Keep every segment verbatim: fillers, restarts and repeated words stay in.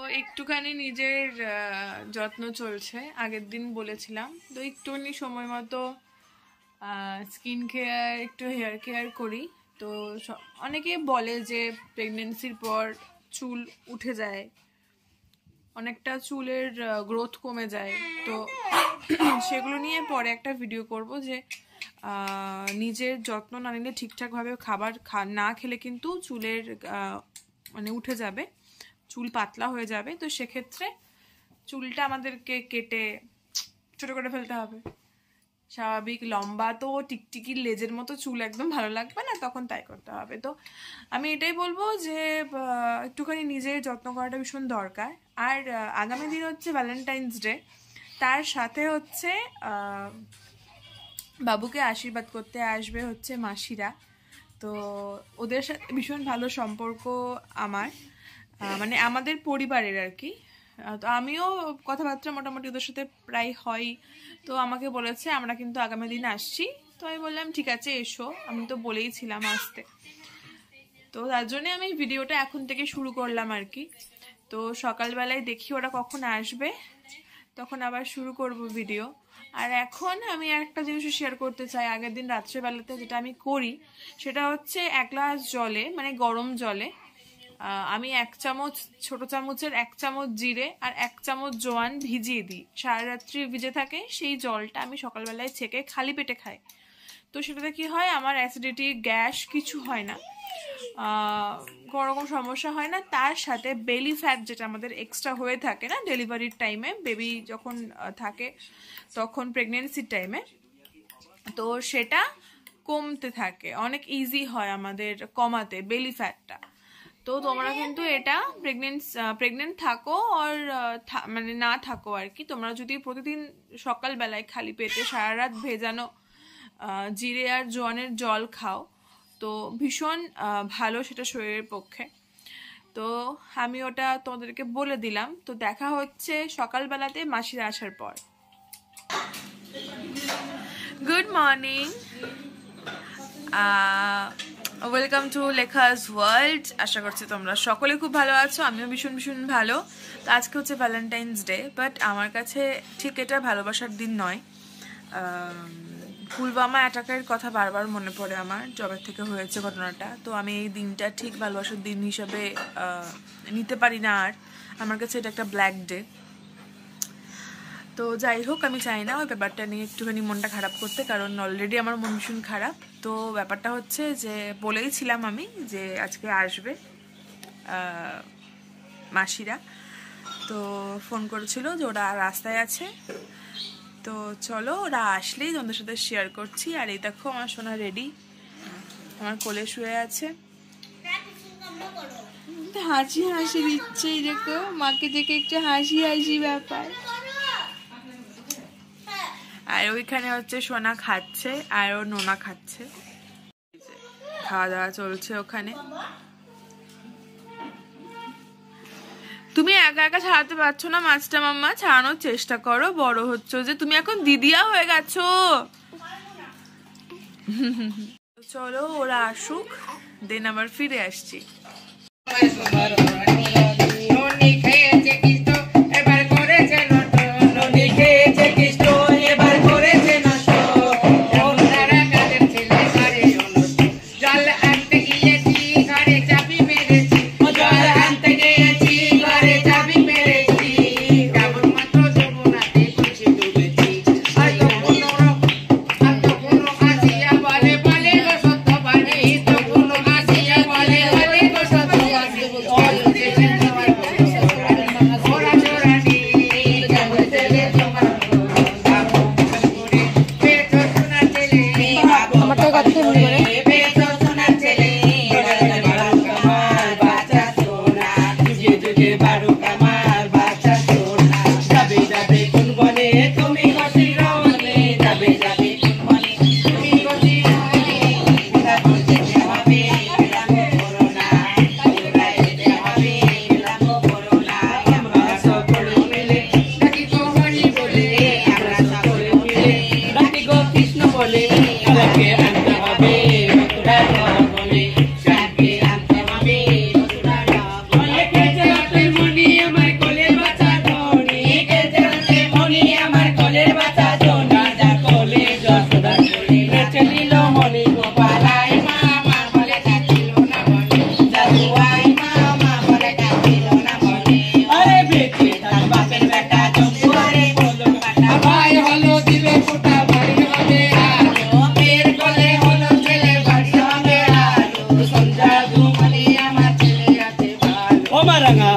একটুখানি নিজের যত্ন চলছে, আগের দিন বলেছিলাম। তো একটুখানি সময় মতো স্কিন কেয়ার, একটু হেয়ার কেয়ার করি। তো অনেকে বলে যে প্রেগনেন্সির পর চুল উঠে যায়, অনেকটা চুলের গ্রোথ কমে যায়। তো সেগুলো নিয়ে পরে একটা ভিডিও করব যে নিজের যত্ন না নিলে, ঠিকঠাকভাবে খাবার না খেলে কিন্তু চুলের মানে উঠে যাবে, চুল পাতলা হয়ে যাবে। তো সেক্ষেত্রে চুলটা আমাদেরকে কেটে ছোট করে ফেলতে হবে। স্বাভাবিক লম্বা তো টিকটিকির লেজের মতো চুল একদম ভালো লাগবে না, তখন তাই করতে হবে। তো আমি এটাই বলবো যে একটুখানি নিজের যত্ন করাটা ভীষণ দরকার। আর আগামী দিন হচ্ছে ভ্যালেন্টাইন্স ডে, তার সাথে হচ্ছে বাবুকে আশীর্বাদ করতে আসবে হচ্ছে মাসিরা। তো ওদের সাথে ভীষণ ভালো সম্পর্ক আমার, মানে আমাদের পরিবারের আর কি। তো আমিও কথাবার্তা মোটামুটি ওদের সাথে প্রায় হয়। তো আমাকে বলেছে আমরা কিন্তু আগামী দিন আসছি। তো আমি বললাম ঠিক আছে এসো, আমি তো বলেইছিলাম আসতে। তো তার জন্যে আমি ভিডিওটা এখন থেকে শুরু করলাম আর কি। তো সকালবেলায় দেখি ওরা কখন আসবে, তখন আবার শুরু করব ভিডিও। আর এখন আমি একটা জিনিস শেয়ার করতে চাই। আগের দিন রাত্রেবেলাতে যেটা আমি করি সেটা হচ্ছে এক গ্লাস জলে, মানে গরম জলে আমি এক চামচ, ছোট চামচের এক চামচ জিরে আর এক চামচ জোয়ান ভিজিয়ে দিই। সারা রাত্রি ভিজে থাকে, সেই জলটা আমি সকালবেলায় ছেঁকে খালি পেটে খাই। তো সেটাতে কি হয়, আমার অ্যাসিডিটি, গ্যাস কিছু হয় না, কোনো রকম সমস্যা হয় না। তার সাথে বেলি ফ্যাট যেটা আমাদের এক্সট্রা হয়ে থাকে না ডেলিভারির টাইমে, বেবি যখন থাকে তখন, প্রেগনেন্সির টাইমে, তো সেটা কমতে থাকে, অনেক ইজি হয় আমাদের কমাতে বেলি ফ্যাটটা। তো তোমরা কিন্তু এটা প্রেগনেন্ট প্রেগনেন্ট থাকো আর মানে না থাকো আর কি, তোমরা যদি প্রতিদিন সকালবেলায় খালি পেটে সারা রাত ভেজানো জিরে আর জোয়ানের জল খাও তো ভীষণ ভালো সেটা শরীরের পক্ষে। তো আমি ওটা তোমাদেরকে বলে দিলাম। তো দেখা হচ্ছে সকালবেলাতে মাসিরা আসার পর। Good morning, welcome to Lekha's world. আশা করছি তোমরা সকলে খুব ভালো আছো, আমিও ভীষণ ভীষণ ভালো। তো আজকে হচ্ছে ভ্যালেন্টাইন্স ডে, বাট আমার কাছে ঠিক এটা ভালোবাসার দিন নয়। পুলওয়ামা অ্যাটাকের কথা বারবার মনে পড়ে আমার, জবের থেকে হয়েছে ঘটনাটা। তো আমি এই দিনটা ঠিক ভালোবাসার দিন হিসাবে নিতে পারি না, আর আমার কাছে এটা একটা ব্ল্যাক ডে। তো যাই হোক, আমি চাই না ওই ব্যাপারটা নিয়ে একটুখানি মনটা খারাপ করতে, কারণ অলরেডি আমার মন ভীষণ খারাপ। তো ব্যাপারটা হচ্ছে যে বলেইছিলাম আমি যে আজকে আসবে মাসিরা, তো ফোন করেছিল যে ওরা রাস্তায় আছে। তো চলো ওরা আসলেই তোমাদের সাথে শেয়ার করছি। আর এই দেখো আমার সোনা রেডি, আমার কোলে শুয়ে আছে, হাসি হাসি দিচ্ছে। দেখো মাকে দেখে একটু হাসি হাসি ব্যাপার। আর ওইখানে হচ্ছে সোনা খাচ্ছে আর ও নোনা খাচ্ছে, খাওয়া দাওয়া চলছে ওখানে। তুমি একা একা ছাড়াতে পারছো না মাছটা, মাম্মা ছাড়ানোর চেষ্টা করো, বড় হচ্ছে যে, তুমি এখন দিদিয়া হয়ে গেছো। চলো ওরা আসুক, দেন আবার ফিরে আসছি। All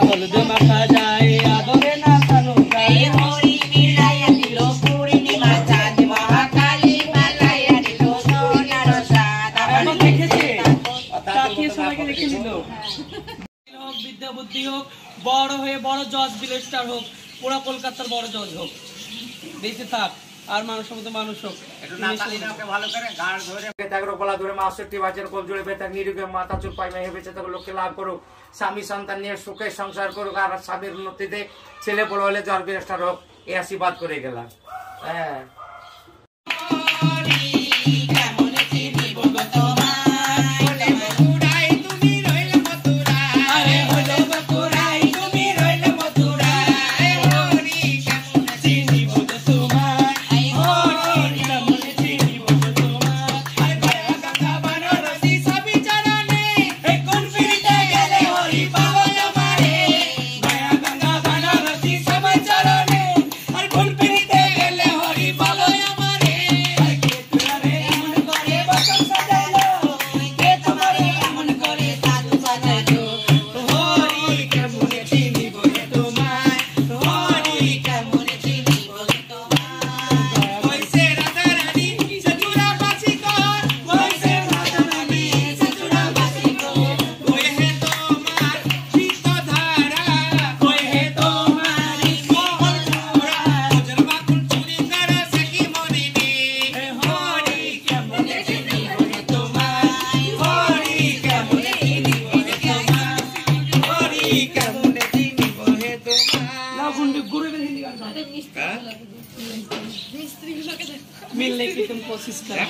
হলুদ মাখা যায় আদরে না কানু যায় হরি মিলাইয়া দিল পূর্ণিমা চাঁদ মহাকালী মালাইয়া দিল সোনার চাঁদ আমি দেখেছি তাকিয়ে সবাইকে দেখে নিল হোক বিদ্যা বুদ্ধি হোক বড় হয়ে বড় জজ বিলেস্টার হোক পুরো কলকাতার বড় জজ হোক বেঁচে থাক আর মানুষের মতো মানুষ হোক একটু নাকালিনাকে ভালো করে গাড় ধরে বেতাগ্র গলা ধরে মাসটি বাজার কোল জুড়ে বেতাগ নিরুগে মাথা চুল পাই মেহে বেঁচে থাকো লোককে লাভ করুক স্বামী সন্তান নিয়ে সুখে সংসার করুক আর স্বামীর উন্নতিতে ছেলে বড় হলে জজ বিলেস্টার হোক এই আশীর্বাদ করে গেলাম হ্যাঁ मिलने की तुम कोशिश करो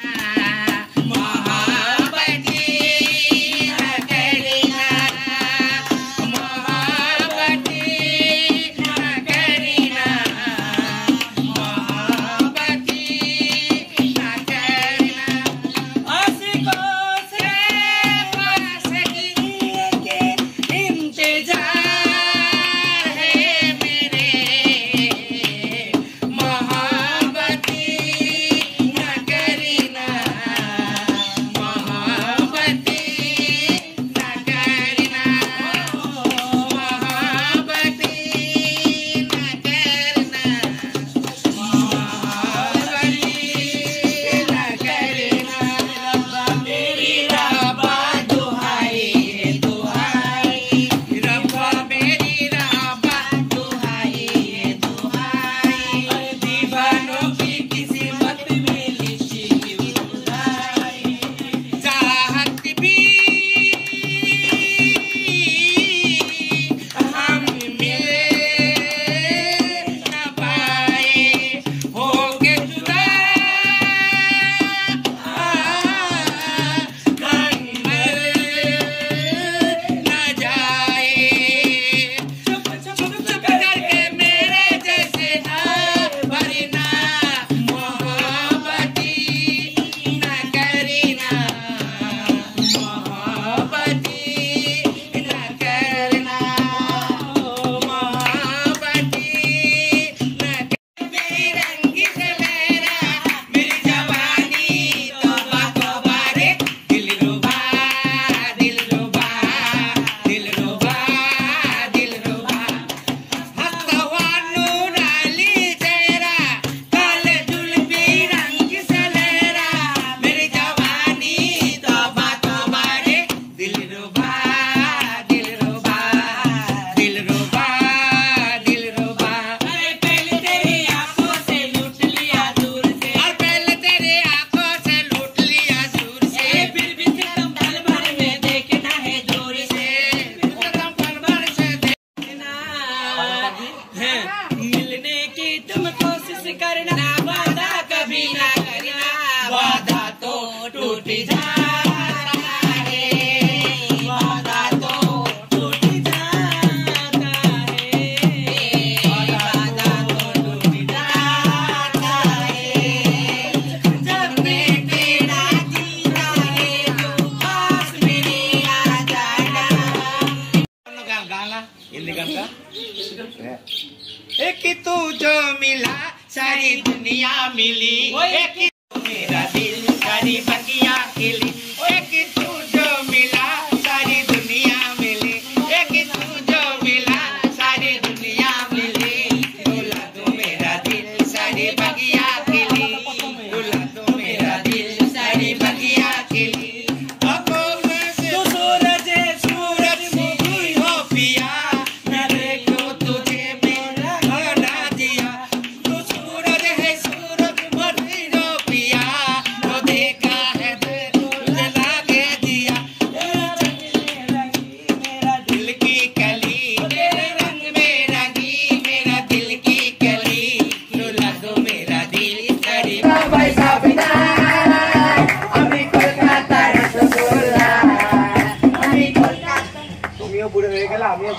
एक तू जो मिला सारी दुनिया मिली एक मेरा दिल सारी बगिया खिली एक तू जो मिला सारी दुनिया मिली एक तू जो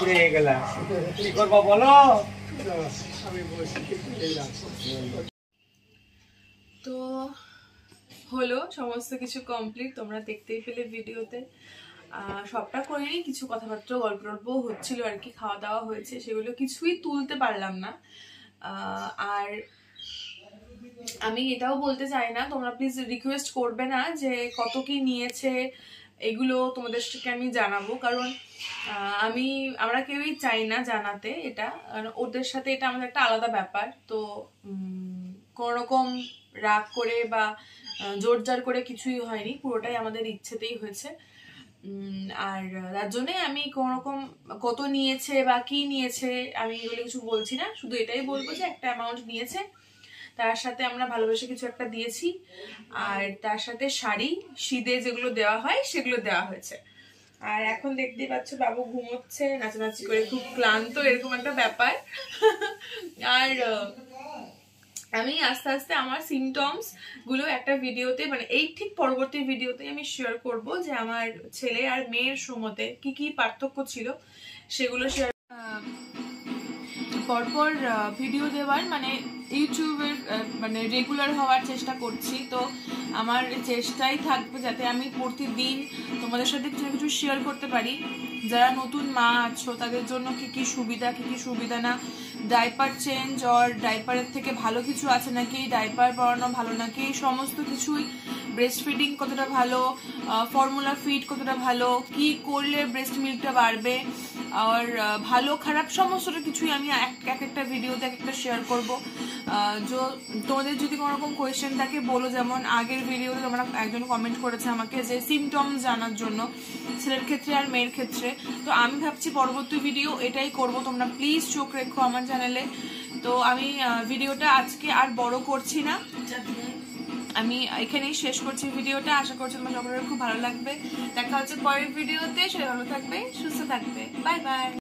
পুড়ে গেলাম, কি করবো বলো? তো হলো সমস্ত কিছু কমপ্লিট, তোমরা দেখতেই পেলে ভিডিওতে। সবটা করিনি, কিছু কথাবার্তা গল্প গল্প হচ্ছিল আর কি, খাওয়া দাওয়া হয়েছে, সেগুলো কিছুই তুলতে পারলাম না। আর আমি এটাও বলতে চাই না, তোমরা প্লিজ রিকোয়েস্ট করবে না যে কত কি নিয়েছে এগুলো তোমাদের সাথে আমি জানাবো, কারণ আমি আমরা কেউই চাই না জানাতে এটা, ওদের সাথে এটা আমাদের একটা আলাদা ব্যাপার। তো কোনো রকম রাগ করে বা জোরজার করে কিছুই হয়নি, পুরোটাই আমাদের ইচ্ছেতেই হয়েছে। আর তার জন্যে আমি কোনো রকম কত নিয়েছে বা কি নিয়েছে আমি এগুলো কিছু বলছি না, শুধু এটাই বলবো যে একটা অ্যামাউন্ট নিয়েছে, তার সাথে আমরা ভালোবেসে কিছু একটা দিয়েছি, আর তার সাথে শাড়ি শীতে যেগুলো দেওয়া হয় সেগুলো দেওয়া হয়েছে। আর এখন দেখতেই পাচ্ছ বাবু ঘুমোচ্ছে নাচানাচি করে, খুব ক্লান্ত এরকম একটা ব্যাপার। আর আমি আস্তে আস্তে আমার সিমটমস গুলো একটা ভিডিওতে, মানে এই ঠিক পরবর্তী ভিডিওতে আমি শেয়ার করব যে আমার ছেলে আর মেয়ের সময়তে কি কি পার্থক্য ছিল সেগুলো শেয়ার পরপর ভিডিও দেওয়ার, মানে ইউটিউবের মানে রেগুলার হওয়ার চেষ্টা করছি। তো আমার চেষ্টাই থাকবে যাতে আমি প্রতিদিন তোমাদের সাথে কিছু কিছু শেয়ার করতে পারি। যারা নতুন মা আছো তাদের জন্য কি কি সুবিধা, কি কি সুবিধা না, ডাইপার চেঞ্জ আর ডাইপারের থেকে ভালো কিছু আছে নাকি, ডাইপার পরানো ভালো নাকি, এই সমস্ত কিছুই, ব্রেস্ট ফিডিং কতটা ভালো, ফর্মুলা ফিড কতটা ভালো, কি করলে ব্রেস্ট মিল্কটা বাড়বে, আর ভালো খারাপ সমস্তটা কিছুই আমি এক একটা ভিডিওতে এক একটা শেয়ার করবো। যে তোমাদের যদি কোনো রকম কোয়েশ্চেন থাকে বলো, যেমন আগের ভিডিওতে তোমরা একজন কমেন্ট করেছে আমাকে যে সিমটমস জানার জন্য ছেলের ক্ষেত্রে আর মেয়ের ক্ষেত্রে। তো আমি ভাবছি পরবর্তী ভিডিও এটাই করব, তোমরা প্লিজ চোখ রেখো আমার চ্যানেলে। তো আমি ভিডিওটা আজকে আর বড় করছি না, আমি এখানেই শেষ করছি ভিডিওটা। আশা করছি তোমার সকলের খুব ভালো লাগবে। দেখা হচ্ছে পরের ভিডিওতে, সবাই ভালো থাকবে, সুস্থ থাকবে, বাই বাই।